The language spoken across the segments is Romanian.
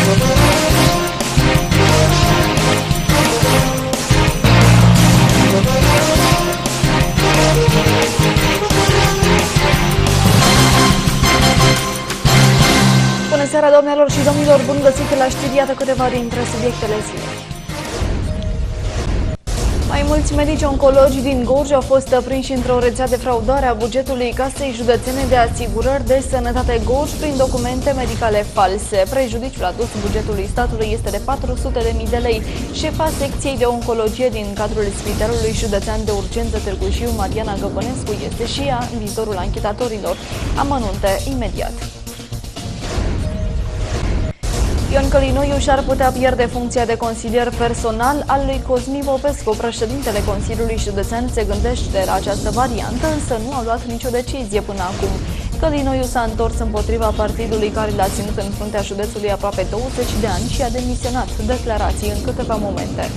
Bună seara, doamnelor și domnilor, bun găsit la știri, iată câteva dintre subiectele zilei. Mai mulți medici oncologi din Gorj au fost prinși într-o rețea de fraudare a bugetului Casei Județene de Asigurări de Sănătate Gorj prin documente medicale false. Prejudiciul adus bugetului statului este de 400.000 de lei. Șefa secției de oncologie din cadrul Spitalului Județean de Urgență Târgu Jiu, Mariana Găvănescu, este și ea în vizorul anchetatorilor. Amănunte imediat. Ion Călinoiu și-ar putea pierde funcția de consilier personal al lui Cosmin Popescu. Președintele Consiliului Județean se gândește la această variantă, însă nu a luat nicio decizie până acum. Călinoiu s-a întors împotriva partidului care l-a ținut în fruntea județului aproape 20 de ani și a demisionat. Declarații în câteva momente.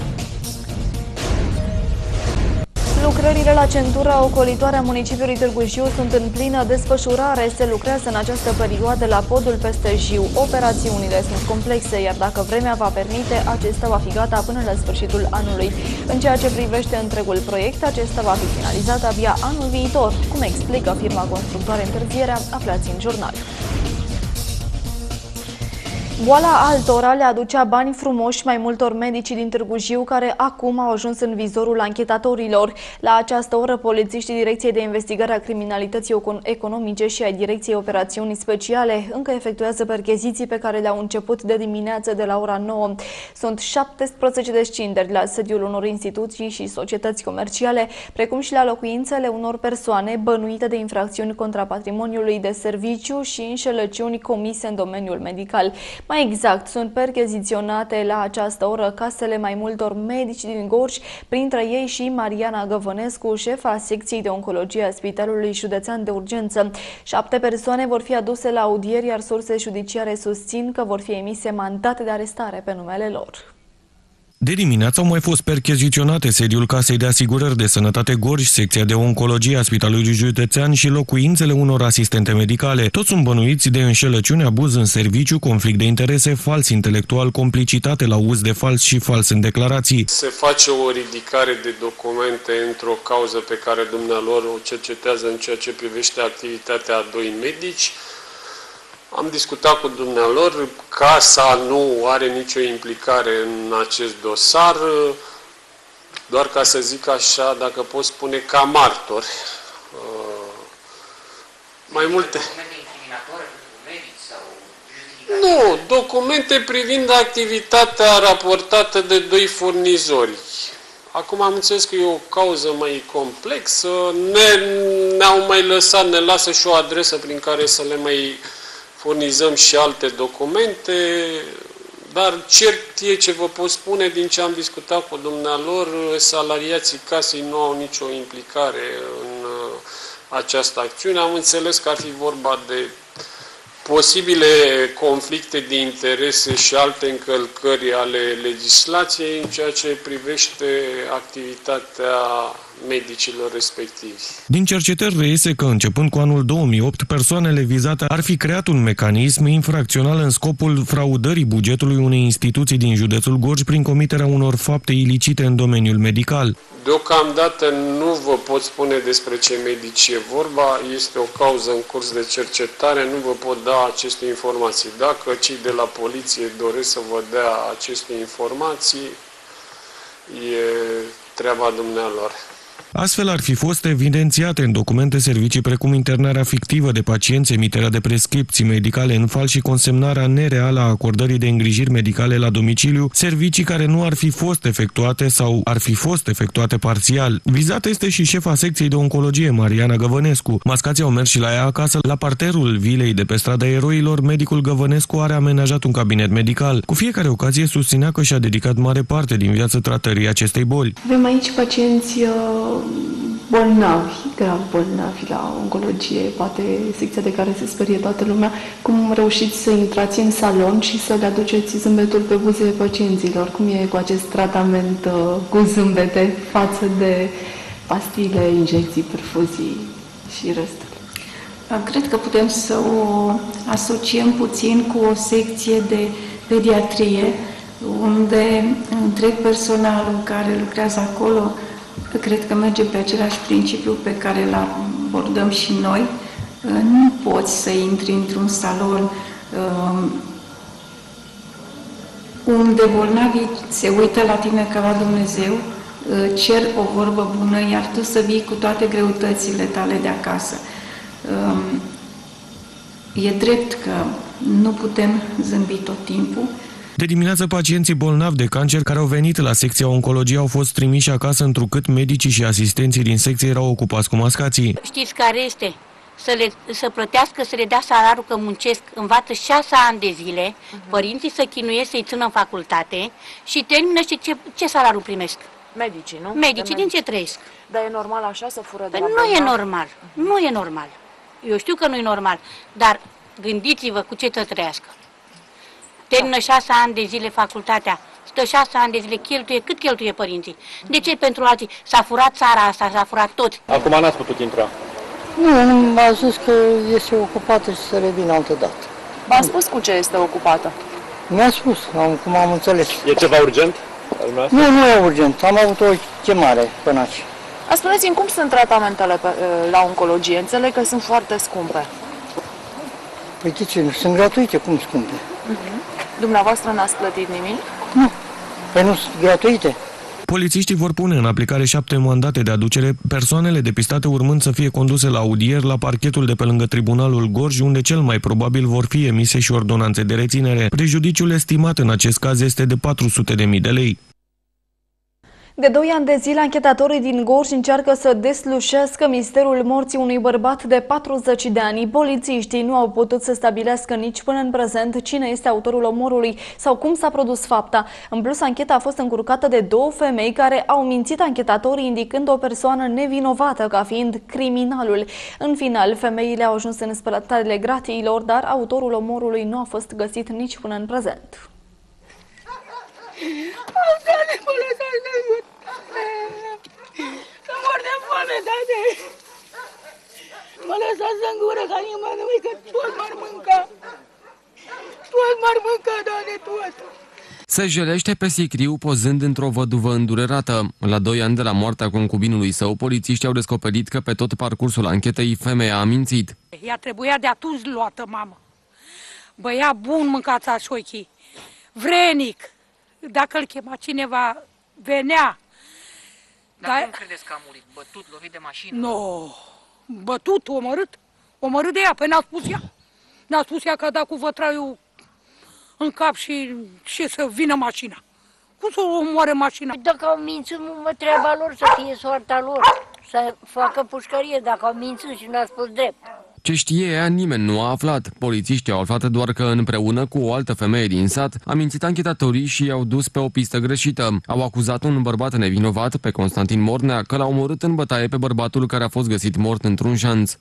Lucrările la centura ocolitoare a municipiului Târgu Jiu sunt în plină desfășurare. Se lucrează în această perioadă la podul peste Jiu. Operațiunile sunt complexe, iar dacă vremea va permite, acesta va fi gata până la sfârșitul anului. În ceea ce privește întregul proiect, acesta va fi finalizat abia anul viitor. Cum explică firma constructoare întârzierea, aflați în jurnal. Boala altora le aducea bani frumoși mai multor medici din Târgu Jiu, care acum au ajuns în vizorul anchetatorilor. La această oră, polițiștii Direcției de Investigare a Criminalității Economice și ai Direcției Operațiuni Speciale încă efectuează percheziții pe care le-au început de dimineață de la ora 9. Sunt 17 descinderi la sediul unor instituții și societăți comerciale, precum și la locuințele unor persoane bănuite de infracțiuni contra patrimoniului de serviciu și înșelăciuni comise în domeniul medical. Mai exact, sunt percheziționate la această oră casele mai multor medici din Gorj, printre ei și Mariana Găvănescu, șefa secției de oncologie a Spitalului Județean de Urgență. 7 persoane vor fi aduse la audieri, iar surse judiciare susțin că vor fi emise mandate de arestare pe numele lor. De dimineață au mai fost percheziționate sediul Casei de Asigurări de Sănătate Gorj, secția de oncologie a Spitalului Județean și locuințele unor asistente medicale. Toți sunt bănuiți de înșelăciune, abuz în serviciu, conflict de interese, fals intelectual, complicitate la uz de fals și fals în declarații. Se face o ridicare de documente într-o cauză pe care dumnealor o cercetează în ceea ce privește activitatea a 2 medici. Am discutat cu dumnealor, casa nu are nicio implicare în acest dosar, doar ca să zic așa, dacă pot spune, ca martori. Mai multe... Documente incriminatoare pentru medici sau justificate? Nu, documente privind activitatea raportată de 2 furnizori. Acum am înțeles că e o cauză mai complexă, ne-au mai lăsat, ne lasă și o adresă prin care să le mai furnizăm și alte documente, dar cert e ce vă pot spune din ce am discutat cu dumnealor, salariații casei nu au nicio implicare în această acțiune. Am înțeles că ar fi vorba de posibile conflicte de interese și alte încălcări ale legislației în ceea ce privește activitatea medicilor respectivi. Din cercetări reiese că, începând cu anul 2008, persoanele vizate ar fi creat un mecanism infracțional în scopul fraudării bugetului unei instituții din județul Gorj prin comiterea unor fapte ilicite în domeniul medical. Deocamdată nu vă pot spune despre ce medici e vorba, este o cauză în curs de cercetare, nu vă pot da aceste informații. Dacă cei de la poliție doresc să vă dea aceste informații, e treaba dumnealor. Astfel ar fi fost evidențiate în documente servicii precum internarea fictivă de pacienți, emiterea de prescripții medicale în fals și consemnarea nereală a acordării de îngrijiri medicale la domiciliu, servicii care nu ar fi fost efectuate sau ar fi fost efectuate parțial. Vizată este și șefa secției de oncologie, Mariana Găvănescu. Mascații au mers și la ea acasă. La parterul vilei de pe strada Eroilor, medicul Găvănescu are amenajat un cabinet medical. Cu fiecare ocazie susținea că și-a dedicat mare parte din viață tratării acestei boli. Avem aici pacienți bolnavi, grav bolnavi la oncologie, poate secția de care se sperie toată lumea. Cum reușiți să intrați în salon și să le aduceți zâmbetul pe buzele pacienților? Cum e cu acest tratament cu zâmbete față de pastile, injecții, perfuzii și restul? Cred că putem să o asociem puțin cu o secție de pediatrie, unde întreg personalul care lucrează acolo, cred că merge pe același principiu pe care îl abordăm și noi. Nu poți să intri într-un salon unde bolnavii se uită la tine ca la Dumnezeu, cer o vorbă bună, iar tu să vii cu toate greutățile tale de acasă. E drept că nu putem zâmbi tot timpul. De dimineață, pacienții bolnavi de cancer care au venit la secția oncologie au fost trimiși acasă, întrucât medicii și asistenții din secție erau ocupați cu mascații. Știți care este? Să plătească, să le dea salariul că muncesc, învață 6 ani de zile, părinții să chinuiesc să-i țină în facultate și termină și ce salariu primesc? Medicii, nu? Medicii, din ce trăiesc? Dar e normal așa să fură de la Nu e normal, nu e normal. Eu știu că nu e normal, dar gândiți-vă cu ce să trăiască. Termină 6 ani de zile facultatea, stă 6 ani de zile, cât cheltuie părinții? De ce pentru alții? S-a furat țara asta, s-a furat tot. Acum n-ați putut intra. Nu, a zis că este ocupată și să revină altă dată. V-am spus cu ce este ocupată? Mi-a spus, cum am înțeles. E ceva urgent? Nu e urgent. Am avut o chemare până aici. Spuneți-mi, cum sunt tratamentele la oncologie? Înțeleg că sunt foarte scumpe. Păi ce, sunt gratuite, cum scumpe? Dumneavoastră n-ați plătit nimic? Nu. Păi nu sunt gratuite. Polițiștii vor pune în aplicare 7 mandate de aducere, persoanele depistate urmând să fie conduse la audier la parchetul de pe lângă Tribunalul Gorj, unde cel mai probabil vor fi emise și ordonanțe de reținere. Prejudiciul estimat în acest caz este de 400.000 de lei. De 2 ani de zile, anchetatorii din Gorj încearcă să deslușească misterul morții unui bărbat de 40 de ani. Polițiștii nu au putut să stabilească nici până în prezent cine este autorul omorului sau cum s-a produs fapta. În plus, ancheta a fost încurcată de 2 femei care au mințit anchetatorii indicând o persoană nevinovată ca fiind criminalul. În final, femeile au ajuns în spălătoarele gratiilor, dar autorul omorului nu a fost găsit nici până în prezent. Să mor de foame, tate! Mă lăsați în gură ca nimănui, că tot m-ar mânca! Tot m-ar mânca, Doamne, tot! Se jelește pe sicriu pozând într-o văduvă îndurerată. La 2 ani de la moartea concubinului său, polițiștii au descoperit că pe tot parcursul anchetei femeia a mințit. Ea trebuia de atunci luată, mamă. Băia bun mâncața șochii, vrenic. Dacă îl chema cineva, venea. Dar cum credeți că a murit? Bătut, lovit de mașină? Nu, bătut, omorât. Omorât de ea, pe n-a spus ea. N-a spus ea că a dat cu vătraiul în cap și să vină mașina. Cum să o omoare mașina? Dacă au mințit, mă treaba lor să fie soarta lor. Să facă pușcărie dacă au mințit și n-a spus drept. Ce știe ea, nimeni nu a aflat. Polițiștii au aflat doar că, împreună cu o altă femeie din sat, a mințit anchetatorii și i-au dus pe o pistă greșită. Au acuzat un bărbat nevinovat, pe Constantin Mornea, că l-a omorât în bătaie pe bărbatul care a fost găsit mort într-un șanț.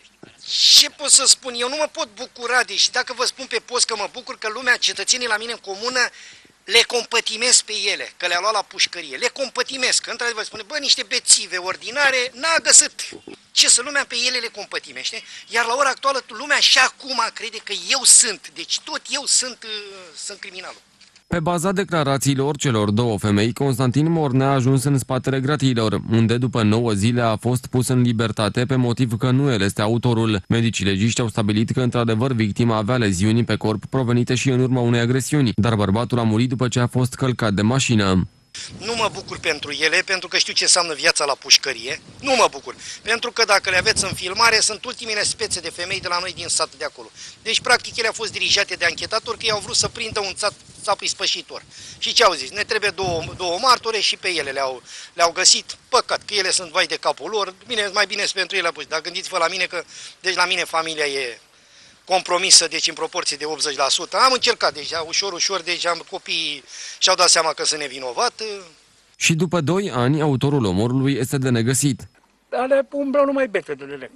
Ce pot să spun? Eu nu mă pot bucura, deși dacă vă spun pe post că mă bucur că lumea, cetățenii la mine în comună, le compătimesc pe ele, că le-a luat la pușcărie. Le compătimesc, că într-adevăr spune, bă, niște bețive ordinare, n-a găsit. Ce să lumea pe ele le compătimește, iar la ora actuală lumea și acum crede că eu sunt, deci tot eu sunt criminalul. Pe baza declarațiilor celor 2 femei, Constantin Mornea a ajuns în spatele gratiilor, unde după 9 zile a fost pus în libertate pe motiv că nu el este autorul. Medicii legiști au stabilit că într-adevăr victima avea leziuni pe corp provenite și în urma unei agresiuni, dar bărbatul a murit după ce a fost călcat de mașină. Nu mă bucur pentru ele, pentru că știu ce înseamnă viața la pușcărie. Nu mă bucur, pentru că dacă le aveți în filmare, sunt ultimele spețe de femei de la noi din sat de acolo. Deci, practic, ele au fost dirijate de anchetatori că i-au vrut să prindă un țap ispășitor. Și ce au zis? Ne trebuie două martore și pe ele le-au găsit. Păcat, că ele sunt vai de capul lor. Bine, mai bine pentru ele. Dar gândiți-vă la mine că, deci la mine familia e compromisă, deci în proporție de 80%. Am încercat deja, ușor, deci copiii și-au dat seama că sunt nevinovat. Și după 2 ani, autorul omorului este de negăsit. Alea umbrau numai betele de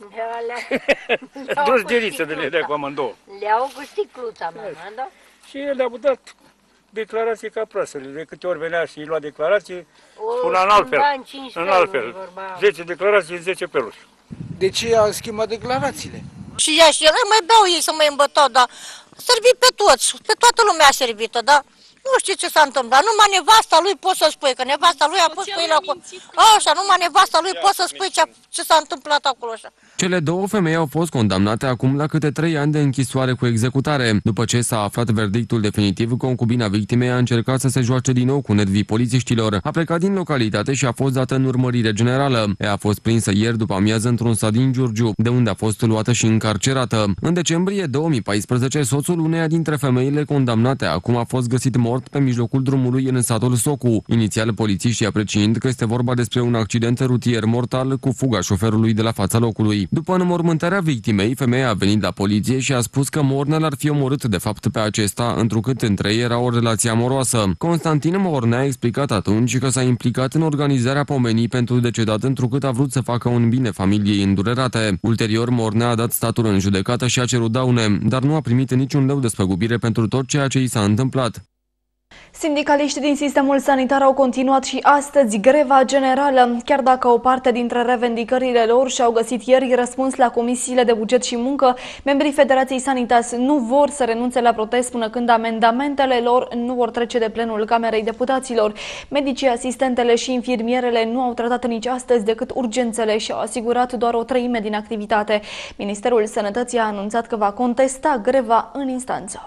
dus diriță de lele cu amândouă. Le-au gustit cluța, da? Și el le-a dat declarații ca proasele. De câte ori venea și îi lua declarații, spunea în altfel. 10 declarații, 10 peluși. De ce a schimbat declarațiile? și ea și el, mai beau ei să mă îmbătau, dar servit pe toți, pe toată lumea a servită, dar nu știu ce s-a întâmplat. Numai nevasta lui poți să spui, că nevasta lui a pus pe el acolo. Așa, numai nevasta lui poți să spui ce s-a întâmplat acolo așa. Cele două femei au fost condamnate acum la câte 3 ani de închisoare cu executare. După ce s-a aflat verdictul definitiv, concubina victimei a încercat să se joace din nou cu nervii polițiștilor. A plecat din localitate și a fost dată în urmărire generală. Ea a fost prinsă ieri după amiază într-un sat din Giurgiu, de unde a fost luată și încarcerată. În decembrie 2014, soțul uneia dintre femeile condamnate acum a fost găsit mort pe mijlocul drumului în satul Socu. Inițial, polițiștii apreciind că este vorba despre un accident rutier mortal cu fuga șoferului de la fața locului. După înmormântarea victimei, femeia a venit la poliție și a spus că Mornea l-ar fi omorât de fapt pe acesta, întrucât între ei era o relație amoroasă. Constantin Mornea a explicat atunci că s-a implicat în organizarea pomenii pentru decedat, întrucât a vrut să facă un bine familiei îndurerate. Ulterior, Mornea a dat statul în judecată și a cerut daune, dar nu a primit niciun leu despăgubire pentru tot ceea ce i s-a întâmplat. Sindicaliștii din sistemul sanitar au continuat și astăzi greva generală, chiar dacă o parte dintre revendicările lor și-au găsit ieri răspuns la comisiile de buget și muncă, membrii Federației Sanitas nu vor să renunțe la protest până când amendamentele lor nu vor trece de plenul Camerei Deputaților. Medicii, asistentele și infirmierele nu au tratat nici astăzi decât urgențele și au asigurat doar o treime din activitate. Ministerul Sănătății a anunțat că va contesta greva în instanță.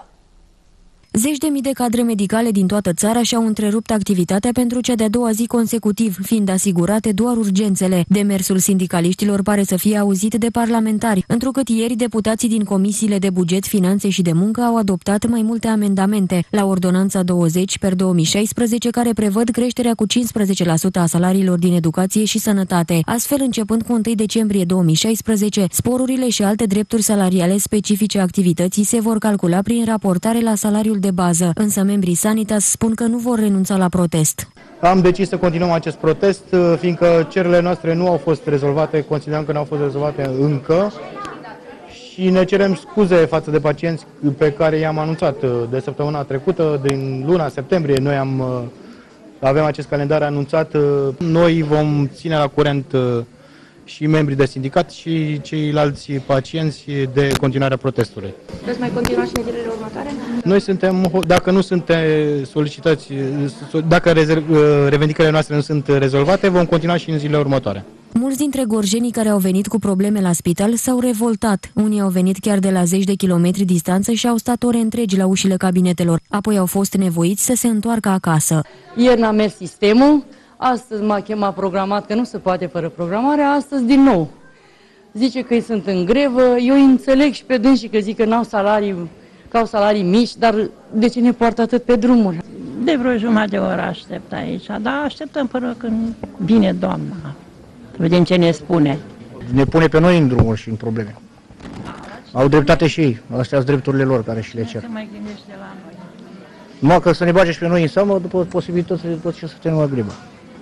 Zeci de mii de cadre medicale din toată țara și-au întrerupt activitatea pentru cea de-a doua zi consecutiv, fiind asigurate doar urgențele. Demersul sindicaliștilor pare să fie auzit de parlamentari, întrucât ieri deputații din comisiile de buget, finanțe și de muncă au adoptat mai multe amendamente la ordonanța 20/2016, care prevăd creșterea cu 15% a salariilor din educație și sănătate. Astfel, începând cu 1 decembrie 2016, sporurile și alte drepturi salariale specifice activității se vor calcula prin raportare la salariul de bază, însă membrii Sanitas spun că nu vor renunța la protest. Am decis să continuăm acest protest, fiindcă cererile noastre nu au fost rezolvate, considerăm că nu au fost rezolvate încă și ne cerem scuze față de pacienți pe care i-am anunțat de săptămâna trecută, din luna septembrie. Noi avem acest calendar anunțat, noi vom ține la curent și membrii de sindicat și ceilalți pacienți de continuarea protestului. Veți mai continua și în zilele următoare? Noi suntem, dacă nu suntem solicitați, dacă revendicările noastre nu sunt rezolvate, vom continua și în zilele următoare. Mulți dintre gorjenii care au venit cu probleme la spital s-au revoltat. Unii au venit chiar de la zeci de kilometri distanță și au stat ore întregi la ușile cabinetelor. Apoi au fost nevoiți să se întoarcă acasă. Ieri n-a mers sistemul. Astăzi m-a chemat programat, că nu se poate fără programare, astăzi din nou. Zice că îi sunt în grevă, eu îi înțeleg și pe dânsii că zic că n-au salarii, că au salarii mici, dar de ce ne poartă atât pe drumuri? De vreo jumătate de oră aștept aici, dar așteptăm până când vine doamna. Vedem ce ne spune. Ne pune pe noi în drumuri și în probleme. Au dreptate și ei, astea sunt drepturile lor care și le cer. Se mai gândește la noi. Numai că să ne bage și pe noi în seamă după posibilitățile, după ce să termină la grevă.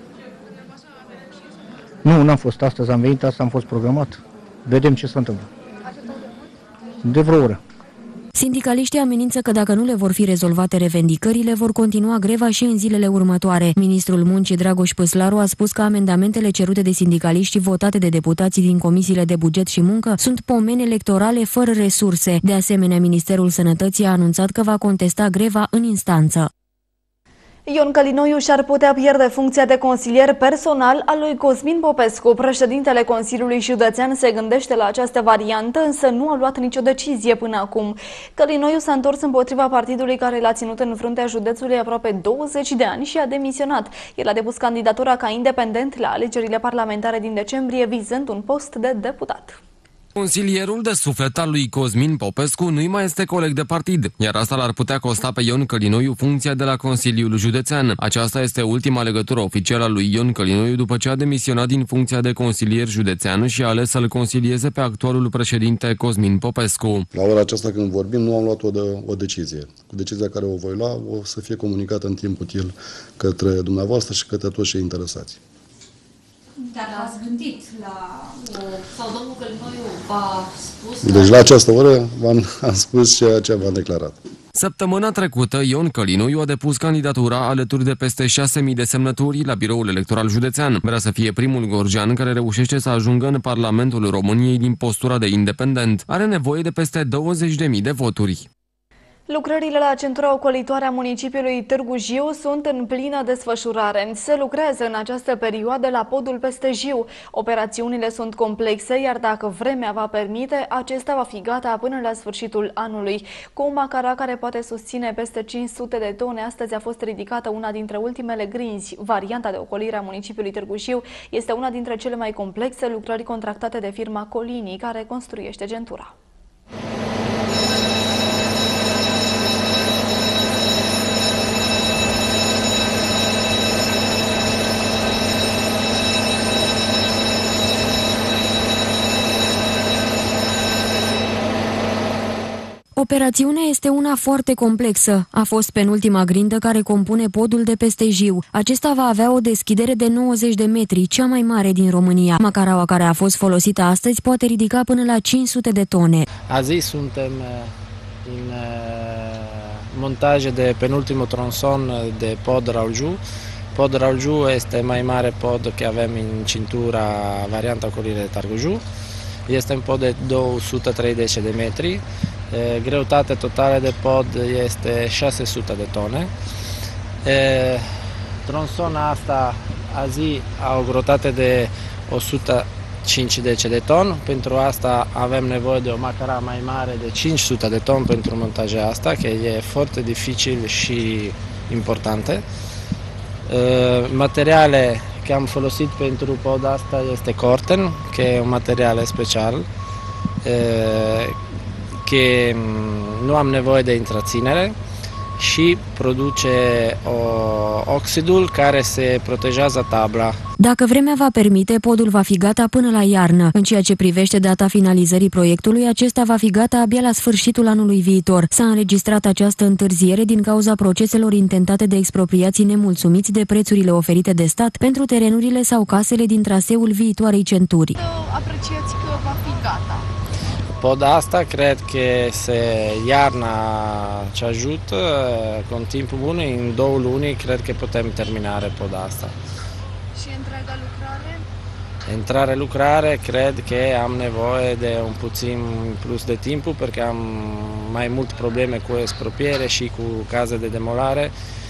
Nu, n-am fost astăzi, am venit, asta am fost programat. Vedem ce se întâmplă. De vreo oră. Sindicaliștii amenință că dacă nu le vor fi rezolvate revendicările, vor continua greva și în zilele următoare. Ministrul Muncii Dragoș Păslaru a spus că amendamentele cerute de sindicaliști votate de deputații din comisiile de buget și muncă sunt pomeni electorale fără resurse. De asemenea, Ministerul Sănătății a anunțat că va contesta greva în instanță. Ion Călinoiu și-ar putea pierde funcția de consilier personal al lui Cosmin Popescu. Președintele Consiliului Județean se gândește la această variantă, însă nu a luat nicio decizie până acum. Călinoiu s-a întors împotriva partidului care l-a ținut în fruntea județului aproape 20 de ani și a demisionat. El a depus candidatura ca independent la alegerile parlamentare din decembrie, vizând un post de deputat. Consilierul de suflet al lui Cosmin Popescu nu-i mai este coleg de partid, iar asta l-ar putea costa pe Ion Călinoiu funcția de la Consiliul Județean. Aceasta este ultima legătură oficială a lui Ion Călinoiu după ce a demisionat din funcția de consilier județean și a ales să-l consilieze pe actualul președinte Cosmin Popescu. La ora aceasta când vorbim nu am luat o decizie. Cu decizia care o voi lua o să fie comunicată în timp util către dumneavoastră și către toți cei interesați. Dar v-ați gândit la sau domnul Călinoiu v-a spus... Deci la această oră am spus ceea ce v-am declarat. Săptămâna trecută, Ion Călinu a depus candidatura alături de peste 6.000 de semnături la biroul electoral județean. Vrea să fie primul gorjean care reușește să ajungă în Parlamentul României din postura de independent. Are nevoie de peste 20.000 de voturi. Lucrările la centura ocolitoare a municipiului Târgu Jiu sunt în plină desfășurare. Se lucrează în această perioadă la podul peste Jiu. Operațiunile sunt complexe, iar dacă vremea va permite, acesta va fi gata până la sfârșitul anului. Cu o macara care poate susține peste 500 de tone, astăzi a fost ridicată una dintre ultimele grinzi. Varianta de ocolire a municipiului Târgu Jiu este una dintre cele mai complexe lucrări contractate de firma Colini, care construiește centura. Operațiunea este una foarte complexă. A fost penultima grindă care compune podul de peste Jiu. Acesta va avea o deschidere de 90 de metri, cea mai mare din România. Macaraua care a fost folosită astăzi poate ridica până la 500 de tone. Azi suntem în montaje de penultimul tronson de pod Raulgiu. Pod Raulgiu este mai mare pod că avem în cintura varianta ocolire de Târgu Jiu. Este un pod de 230 de metri. Greutatea totală de pod este 600 de tone. Tronsona asta azi a o greutate de 150 de ton. Pentru asta avem nevoie de o macara mai mare de 500 de ton pentru montajul asta, că e foarte dificil și importante. Materiale că am folosit pentru pod asta este Corten, că e un material special, că nu am nevoie de întreținere și produce oxidul care se protejează tabla. Dacă vremea va permite, podul va fi gata până la iarnă. În ceea ce privește data finalizării proiectului, acesta va fi gata abia la sfârșitul anului viitor. S-a înregistrat această întârziere din cauza proceselor intentate de expropriații nemulțumiți de prețurile oferite de stat pentru terenurile sau casele din traseul viitoarei centuri. Apreciați că va fi gata. Poda asta cred că iarna ce ajută cu un timp bun, în 2 luni cred că putem termina poda asta. Și întreaga lucrare? Întreaga lucrare cred că am nevoie de un puțin plus de timp, pentru că am mai mult probleme cu expropriere și cu case de demolare.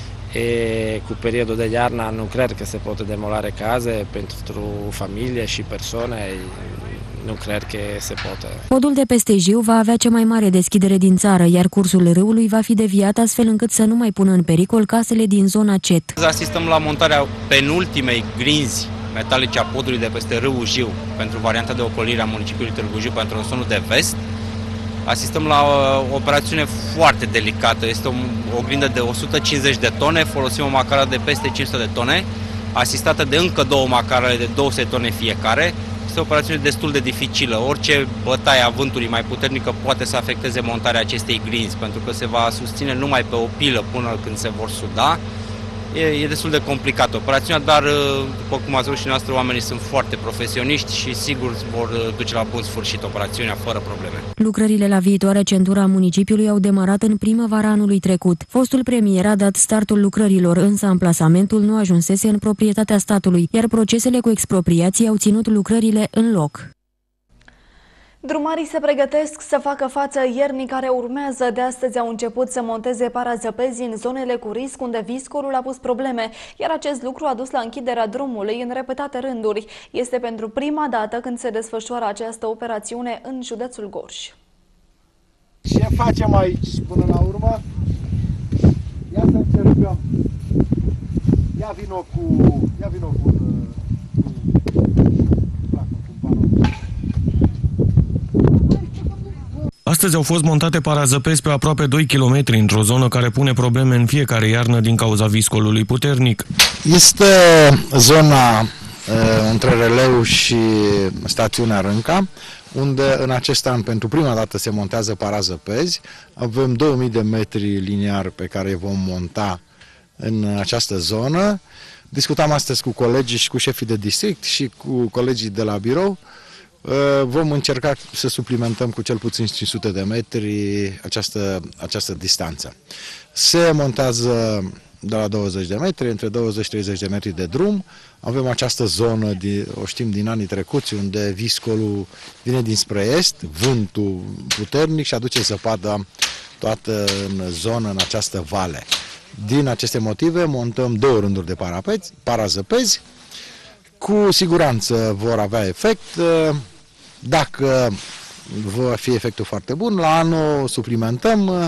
E cu perioada de iarnă nu cred că se poate demolare case pentru familie și persoane. Nu cred că se poate. Podul de peste Jiu va avea cea mai mare deschidere din țară, iar cursul râului va fi deviat astfel încât să nu mai pună în pericol casele din zona CET. Asistăm la montarea penultimei grinzi metalice a podului de peste râul Jiu pentru varianta de ocolire a municipiului Târgu Jiu pentru tronsonul de vest. Asistăm la o operațiune foarte delicată. Este o grindă de 150 de tone, folosim o macară de peste 500 de tone, asistată de încă 2 macarele de 200 tone fiecare. Este o operațiune destul de dificilă. Orice bătaie a vântului mai puternică poate să afecteze montarea acestei grinzi, pentru că se va susține numai pe o pilă până când se vor suda. E destul de complicată operațiunea, dar după cum ați văzut și noastre, oamenii sunt foarte profesioniști și sigur vor duce la bun sfârșit operațiunea fără probleme. Lucrările la viitoarea centura a municipiului au demarat în primăvara anului trecut. Fostul premier a dat startul lucrărilor, însă amplasamentul nu ajunsese în proprietatea statului, iar procesele cu expropriații au ținut lucrările în loc. Drumarii se pregătesc să facă față iernii care urmează. De astăzi au început să monteze parazăpezi în zonele cu risc unde viscolul a pus probleme, iar acest lucru a dus la închiderea drumului în repetate rânduri. Este pentru prima dată când se desfășoară această operațiune în județul Gorj. Ce facem aici până la urmă? Ia să încercăm. Ia vino cu Astăzi au fost montate parazăpezi pe aproape 2 km într-o zonă care pune probleme în fiecare iarnă din cauza viscolului puternic. Este zona între Releu și stațiunea Rânca, unde în acest an pentru prima dată se montează parazăpezi. Avem 2000 de metri liniari pe care îi vom monta în această zonă. Discutam astăzi cu colegii și cu șefii de district și cu colegii de la birou Vom încerca să suplimentăm cu cel puțin 500 de metri această distanță. Se montează de la 20 de metri, între 20-30 de metri de drum. Avem această zonă, o știm din anii trecuți, unde viscolul vine dinspre est, vântul puternic și aduce zăpada toată în zonă, în această vale. Din aceste motive montăm 2 rânduri de parazăpezi. Cu siguranță vor avea efect. Dacă va fi efectul foarte bun, la anul suplimentăm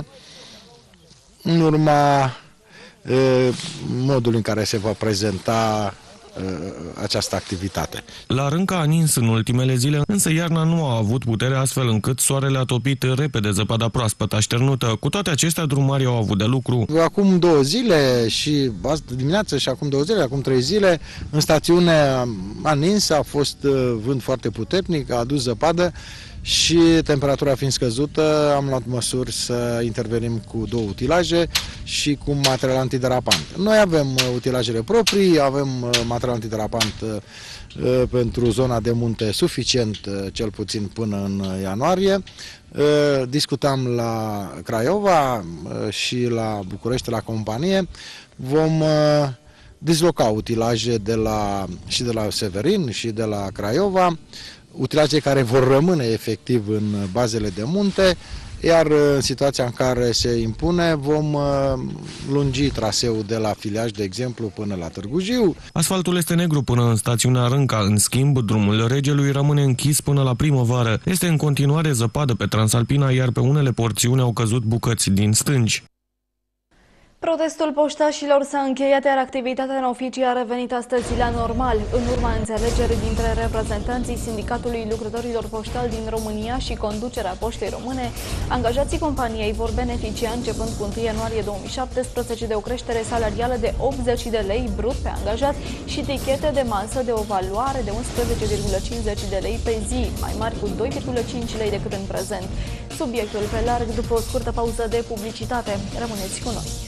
în urma modului în care se va prezenta această activitate. La Rânca a nins în ultimele zile, însă iarna nu a avut putere, astfel încât soarele a topit repede zăpada proaspăt așternută. Cu toate acestea, drumarii au avut de lucru. Acum 2 zile și azi dimineață și acum 2 zile, acum 3 zile, în stațiune a nins, a fost vânt foarte puternic, a adus zăpadă și temperatura fiind scăzută, am luat măsuri să intervenim cu 2 utilaje și cu material antiderapant. Noi avem utilajele proprii, avem material antiderapant pentru zona de munte suficient, cel puțin până în ianuarie. Discutam la Craiova și la București, la companie. Vom disloca utilaje de la Severin și de la Craiova, utilaje care vor rămâne efectiv în bazele de munte, iar în situația în care se impune vom lungi traseul de la Filiaș, de exemplu, până la Târgu Jiu. Asfaltul este negru până în stațiunea Rânca. În schimb, drumul Regelui rămâne închis până la primăvară. Este în continuare zăpadă pe Transalpina, iar pe unele porțiuni au căzut bucăți din stânci. Protestul poștașilor s-a încheiat, iar activitatea în oficii a revenit astăzi la normal. În urma înțelegerii dintre reprezentanții Sindicatului Lucrătorilor Poștali din România și conducerea Poștei Române, angajații companiei vor beneficia începând cu 1 ianuarie 2017 de o creștere salarială de 80 de lei brut pe angajat și tichete de masă de o valoare de 11,50 de lei pe zi, mai mari cu 2,5 lei decât în prezent. Subiectul pe larg după o scurtă pauză de publicitate. Rămâneți cu noi!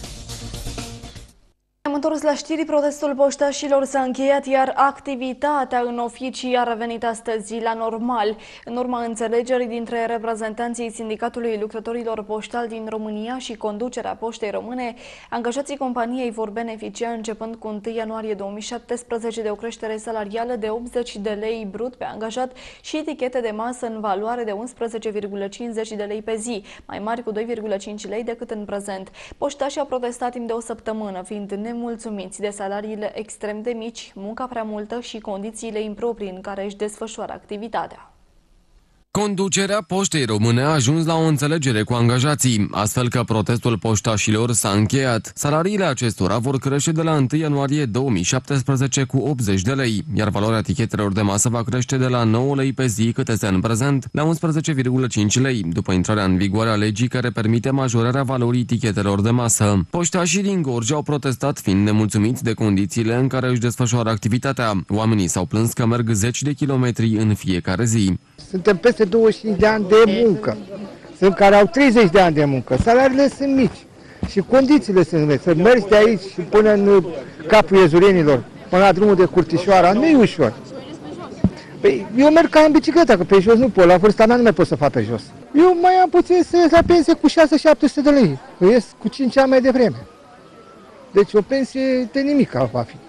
Am întors la știri. Protestul poștașilor s-a încheiat, iar activitatea în oficii a revenit astăzi la normal. În urma înțelegerii dintre reprezentanții Sindicatului Lucrătorilor Poștali din România și conducerea Poștei Române, angajații companiei vor beneficia începând cu 1 ianuarie 2017 de o creștere salarială de 80 de lei brut pe angajat și etichete de masă în valoare de 11,50 de lei pe zi, mai mari cu 2,5 lei decât în prezent. Poștașii au protestat timp de o săptămână, fiind nemulțumiți de salariile extrem de mici, munca prea multă și condițiile improprii în care își desfășoară activitatea. Conducerea Poștei Române a ajuns la o înțelegere cu angajații, astfel că protestul poștașilor s-a încheiat. Salariile acestora vor crește de la 1 ianuarie 2017 cu 80 de lei, iar valoarea tichetelor de masă va crește de la 9 lei pe zi, cât este în prezent, la 11,5 lei, după intrarea în vigoare a legii care permite majorarea valorii tichetelor de masă. Poștașii din Gorj au protestat fiind nemulțumiți de condițiile în care își desfășoară activitatea. Oamenii s-au plâns că merg 10 de kilometri în fiecare zi. Suntem peste 25 de ani de muncă. Sunt care au 30 de ani de muncă. Salariile sunt mici și condițiile sunt mici. Să mergi de aici și până în capul iezurenilor, până la drumul de Curtișoara, nu e ușor. Păi, eu merg ca în bicicletă, că pe jos nu pot, la vârsta mea nu mai pot să fac pe jos. Eu mai am puțin să ies la pensie cu 6-700 de lei, că ies cu 5 ani mai devreme. Deci o pensie de nimic va fi.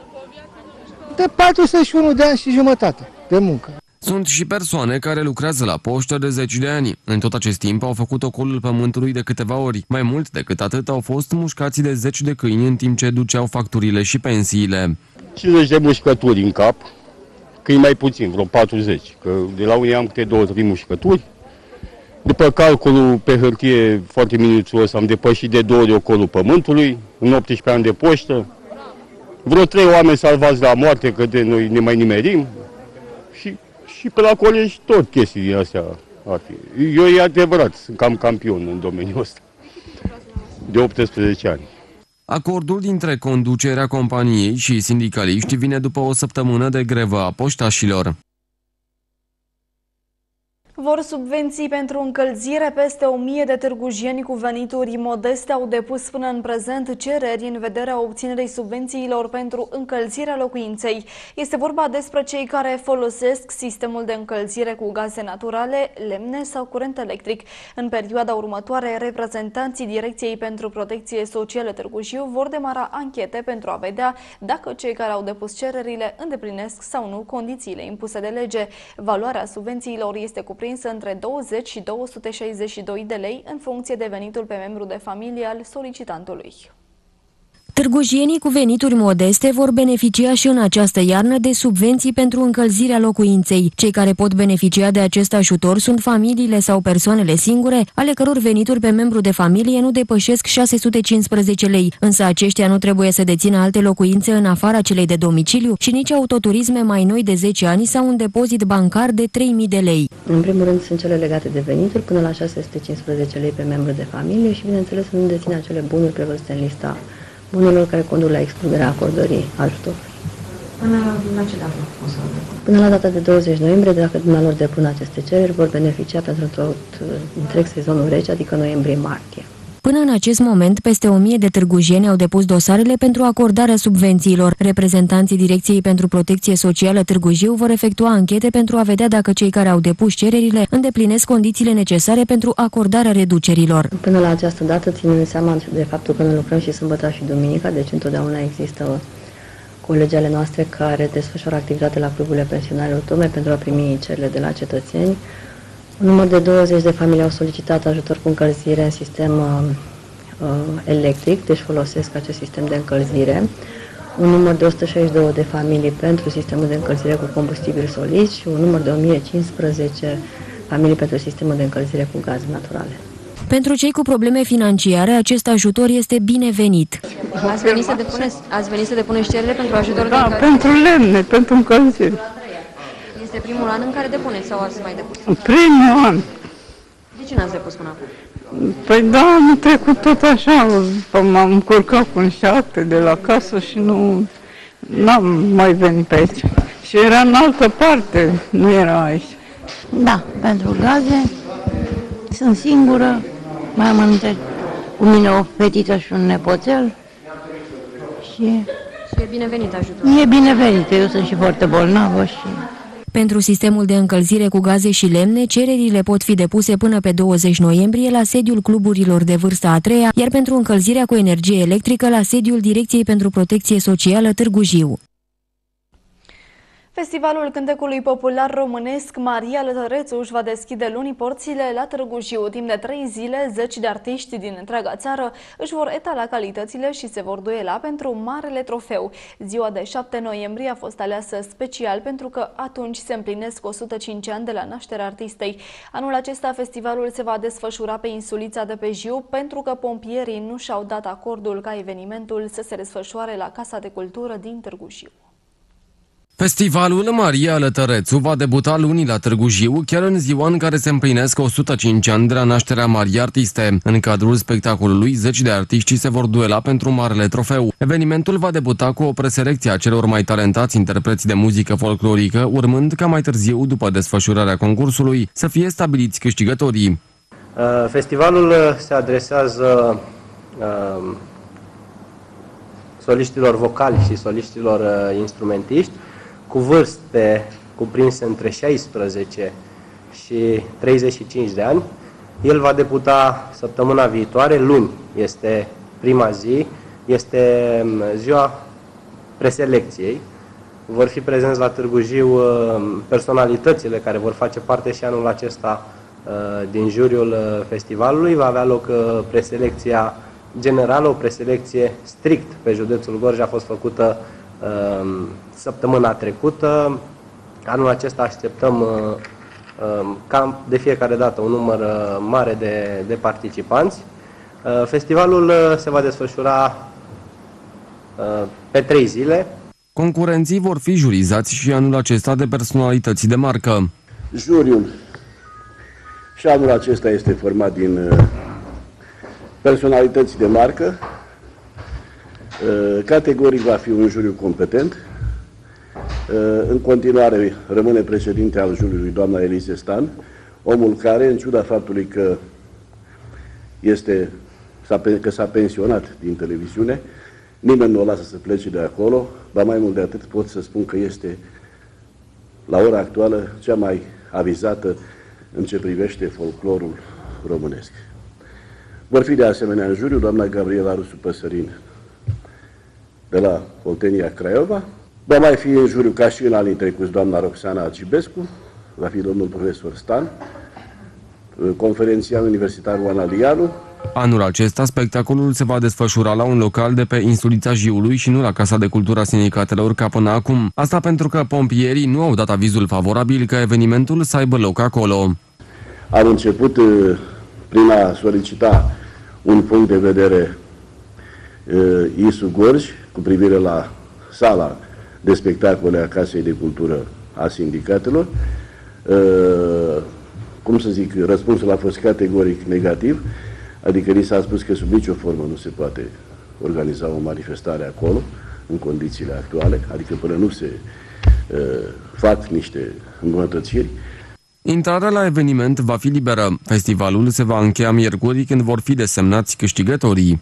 De 41 de ani și jumătate de muncă. Sunt și persoane care lucrează la poștă de 10 de ani. În tot acest timp au făcut ocolul pământului de câteva ori. Mai mult decât atât au fost mușcați de 10 de câini în timp ce duceau facturile și pensiile. 50 de mușcături în cap, câini mai puțin, vreo 40, că de la unii am câte 2-3 mușcături. După calculul pe hârtie foarte minuțios am depășit de 2 ori ocolul pământului, în 18 ani de poștă. Vreo 3 oameni salvați la moarte, că de noi ne mai nimerim. Și pe la colegi tot chestiile astea ar fi. Eu e adevărat, sunt cam campion în domeniul ăsta, de 18 ani. Acordul dintre conducerea companiei și sindicaliști vine după o săptămână de grevă a poștașilor. Vor subvenții pentru încălzire. Peste 1000 de târgujieni cu venituri modeste au depus până în prezent cereri în vederea obținerii subvențiilor pentru încălzirea locuinței. Este vorba despre cei care folosesc sistemul de încălzire cu gaze naturale, lemne sau curent electric. În perioada următoare, reprezentanții Direcției pentru Protecție Socială Târgu Jiu vor demara anchete pentru a vedea dacă cei care au depus cererile îndeplinesc sau nu condițiile impuse de lege. Valoarea subvențiilor este cuprinsă între 20 și 262 de lei în funcție de venitul pe membru de familie al solicitantului. Târgujienii cu venituri modeste vor beneficia și în această iarnă de subvenții pentru încălzirea locuinței. Cei care pot beneficia de acest ajutor sunt familiile sau persoanele singure, ale căror venituri pe membru de familie nu depășesc 615 lei, însă aceștia nu trebuie să dețină alte locuințe în afara celei de domiciliu și nici autoturisme mai noi de 10 ani sau un depozit bancar de 3.000 de lei. În primul rând sunt cele legate de venituri, până la 615 lei pe membru de familie și, bineînțeles, să nu dețină acele bunuri prevăzute în lista bunurilor care conduc la excluderea acordării ajutorului. Până la ce dată? Până la data de 20 noiembrie, dacă dumnealor depun aceste cereri, vor beneficia pentru tot întreg sezonul rece, adică noiembrie-martie. Până în acest moment, peste 1000 de târgujieni au depus dosarele pentru acordarea subvențiilor. Reprezentanții Direcției pentru Protecție Socială Târgu Jiu vor efectua anchete pentru a vedea dacă cei care au depus cererile îndeplinesc condițiile necesare pentru acordarea reducerilor. Până la această dată, ținând seama de faptul că noi lucrăm și sâmbătă și duminica, deci întotdeauna există colegi ale noastre care desfășoară activitate la cluburile pensionarilor tocmai pentru a primi cererile de la cetățeni. Un număr de 20 de familii au solicitat ajutor cu încălzire în sistem electric, deci folosesc acest sistem de încălzire. Un număr de 162 de familii pentru sistemul de încălzire cu combustibil solid și un număr de 1015 familii pentru sistemul de încălzire cu gaze naturale. Pentru cei cu probleme financiare, acest ajutor este binevenit. Ați venit să depuneți cerere pentru ajutor de încălzire? Pentru lemne, pentru încălzire. Este primul an în care depuneți sau ați mai depus? Primul an. De ce n-ați depus până acum? Păi da, anul trecut tot așa, m-am încurcat cu un 7 de la casă și n-am mai venit pe aici. Și era în altă parte, nu era aici. Da, pentru gaze, sunt singură, mai am cu mine o fetiță și un nepoțel și e binevenit ajutorul. E binevenit, eu sunt și foarte bolnavă și... Pentru sistemul de încălzire cu gaze și lemne, cererile pot fi depuse până pe 20 noiembrie la sediul cluburilor de vârsta a treia, iar pentru încălzirea cu energie electrică la sediul Direcției pentru Protecție Socială Târgu Jiu. Festivalul Cântecului Popular Românesc Maria Lătărețu își va deschide luni porțile la Târgu Jiu. Timp de 3 zile, zeci de artiști din întreaga țară își vor etala calitățile și se vor duela pentru Marele Trofeu. Ziua de 7 noiembrie a fost aleasă special pentru că atunci se împlinesc 105 ani de la nașterea artistei. Anul acesta festivalul se va desfășura pe insulița de pe Jiu pentru că pompierii nu și-au dat acordul ca evenimentul să se desfășoare la Casa de Cultură din Târgu Jiu. Festivalul Maria Lătărețu va debuta luni la Târgu Jiu, chiar în ziua în care se împlinesc 105 ani de la nașterea Marii Artiste. În cadrul spectacolului, zeci de artiști se vor duela pentru Marele Trofeu. Evenimentul va debuta cu o preselecție a celor mai talentați interpreți de muzică folclorică, urmând ca mai târziu, după desfășurarea concursului, să fie stabiliți câștigătorii. Festivalul se adresează soliștilor vocali și soliștilor instrumentiști cu vârste cuprinse între 16 și 35 de ani. El va debuta săptămâna viitoare, luni este prima zi, este ziua preselecției. Vor fi prezenți la Târgu Jiu personalitățile care vor face parte și anul acesta din juriul festivalului. Va avea loc preselecția generală, o preselecție strict pe județul Gorj a fost făcută săptămâna trecută. Anul acesta așteptăm cam de fiecare dată un număr mare de participanți. Festivalul se va desfășura pe 3 zile. Concurenții vor fi jurizați și anul acesta de personalități de marcă. Juriul și anul acesta este format din personalități de marcă. Categoric va fi un juriu competent. În continuare rămâne președinte al juriului doamna Elise Stan, Omul care, în ciuda faptului că s-a pensionat din televiziune, nimeni nu o lasă să plece de acolo, dar mai mult de atât pot să spun că este, la ora actuală, cea mai avizată în ce privește folclorul românesc. Vor fi de asemenea în juriu doamna Gabriela Rusu Păsărin de la Oltenia Craiova, va mai fi în juriu ca și în anii trecuți doamna Roxana Arcibescu, va fi domnul profesor Stan, conferențiar universitar Oana Lianu. Anul acesta, spectacolul se va desfășura la un local de pe Insulița Jiului și nu la Casa de Cultură a Sindicatelor ca până acum. Asta pentru că pompierii nu au dat avizul favorabil ca evenimentul să aibă loc acolo. Am început prin a solicita un punct de vedere Isu Gorj cu privire la sala de spectacole a Casei de Cultură a Sindicatelor. Cum să zic, răspunsul a fost categoric negativ, adică ni s-a spus că sub nicio formă nu se poate organiza o manifestare acolo, în condițiile actuale, adică până nu se fac niște îmbunătățiri. Intrarea la eveniment va fi liberă. Festivalul se va încheia miercuri, când vor fi desemnați câștigătorii.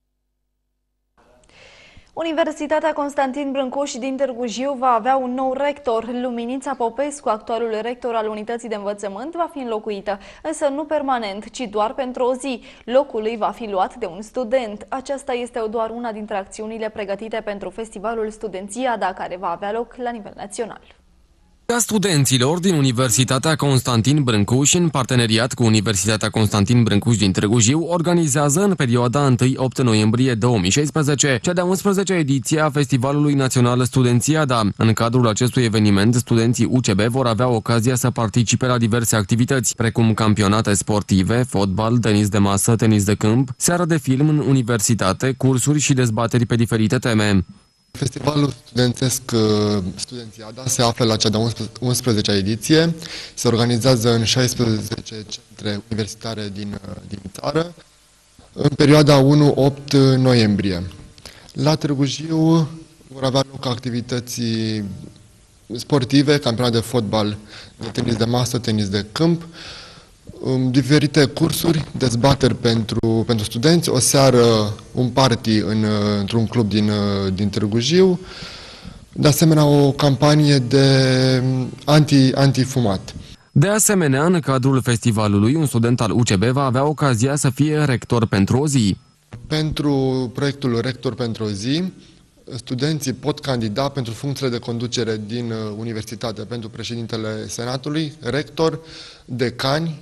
Universitatea Constantin Brâncuș din Târgu Jiu va avea un nou rector. Luminița Popescu, actualul rector al unității de învățământ, va fi înlocuită, însă nu permanent, ci doar pentru o zi. Locul lui va fi luat de un student. Aceasta este doar una dintre acțiunile pregătite pentru festivalul Studențiada, care va avea loc la nivel național. Ca studenților din Universitatea Constantin Brâncuș, în parteneriat cu Universitatea Constantin Brâncuș din Târgu Jiu, organizează în perioada 1-8 noiembrie 2016 cea de-a 11-a ediție a Festivalului Național Studențiada. În cadrul acestui eveniment, studenții UCB vor avea ocazia să participe la diverse activități, precum campionate sportive, fotbal, tenis de masă, tenis de câmp, seară de film în universitate, cursuri și dezbateri pe diferite teme. Festivalul studențesc Studențiada se află la cea de-a 11-a ediție. Se organizează în 16 centre universitare din țară, în perioada 1-8 noiembrie. La Târgu Jiu vor avea loc activități sportive, campionat de fotbal, de tenis de masă, tenis de câmp, diferite cursuri, dezbateri pentru studenți, o seară, un party într-un club din Târgu Jiu, de asemenea o campanie de antifumat. De asemenea, în cadrul festivalului, un student al UCB va avea ocazia să fie rector pentru o zi. Pentru proiectul Rector pentru o zi, studenții pot candida pentru funcțiile de conducere din universitate, pentru președintele Senatului, rector, decani.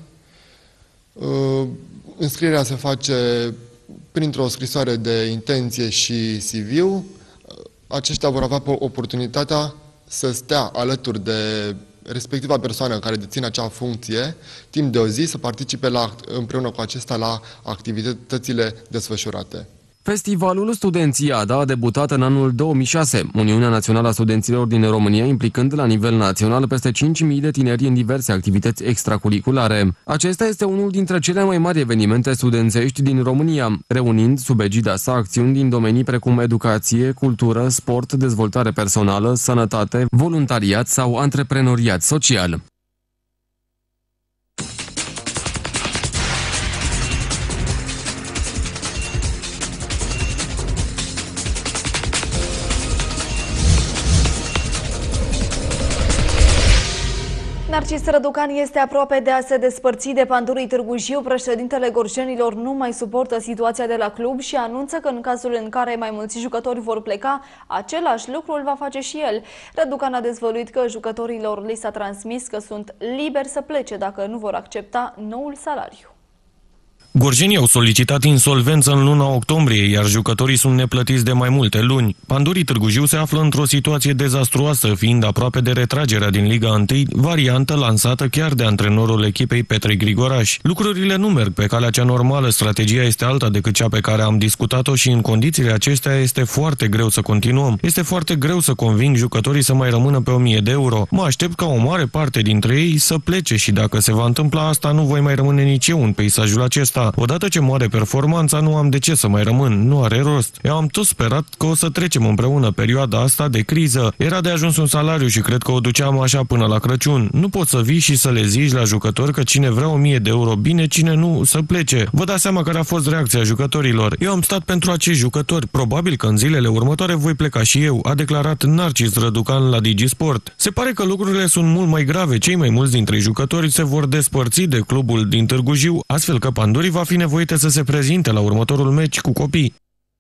Înscrierea se face printr-o scrisoare de intenție și CV-ul. Aceștia vor avea oportunitatea să stea alături de respectiva persoană care deține acea funcție timp de o zi, să participe împreună cu acesta la activitățile desfășurate. Festivalul Studențiada a debutat în anul 2006, Uniunea Națională a Studenților din România, implicând la nivel național peste 5.000 de tineri în diverse activități extracurriculare. Acesta este unul dintre cele mai mari evenimente studențești din România, reunind sub egida sa acțiuni din domenii precum educație, cultură, sport, dezvoltare personală, sănătate, voluntariat sau antreprenoriat social. Narcis Răducan este aproape de a se despărți de Pandurii Târgu Jiu. Președintele gorjenilor nu mai suportă situația de la club și anunță că în cazul în care mai mulți jucători vor pleca, același lucru îl va face și el. Răducan a dezvăluit că jucătorilor li s-a transmis că sunt liberi să plece dacă nu vor accepta noul salariu. Gorjenii au solicitat insolvență în luna octombrie, iar jucătorii sunt neplătiți de mai multe luni. Pandurii Târgu Jiu se află într-o situație dezastruoasă, fiind aproape de retragerea din Liga 1, variantă lansată chiar de antrenorul echipei Petre Grigoraș. Lucrurile nu merg pe calea cea normală, strategia este alta decât cea pe care am discutat-o și în condițiile acestea este foarte greu să continuăm. Este foarte greu să conving jucătorii să mai rămână pe 1000 de euro. Mă aștept ca o mare parte dintre ei să plece și dacă se va întâmpla asta, nu voi mai rămâne nici eu în peisajul acesta. performanța. Odată ce moare performanța, nu am de ce să mai rămân, nu are rost. Eu am tot sperat că o să trecem împreună perioada asta de criză. Era de ajuns un salariu și cred că o duceam așa până la Crăciun. Nu poți să vii și să le zici la jucători că cine vrea 1000 de euro bine, cine nu, să plece. Vă dați seama care a fost reacția jucătorilor. Eu am stat pentru acești jucători. Probabil că în zilele următoare voi pleca și eu, a declarat Narcis Răducan la DigiSport. Se pare că lucrurile sunt mult mai grave. Cei mai mulți dintre jucători se vor despărți de clubul din Târgu Jiu, astfel că Pandurii va fi nevoită să se prezinte la următorul meci cu copii.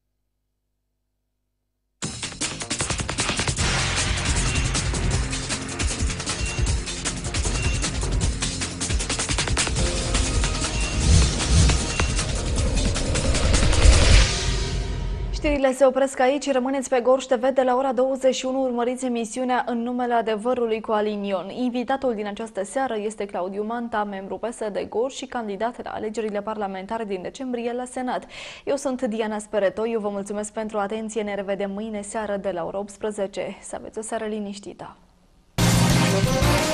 Știrile se opresc aici, rămâneți pe Gorj TV de la ora 21, urmăriți emisiunea În numele adevărului cu Alin Ion. Invitatul din această seară este Claudiu Manta, membru PSD Gorj și candidat la alegerile parlamentare din decembrie la Senat. Eu sunt Diana Speretoi, eu vă mulțumesc pentru atenție, ne revedem mâine seară de la ora 18. Să aveți o seară liniștită!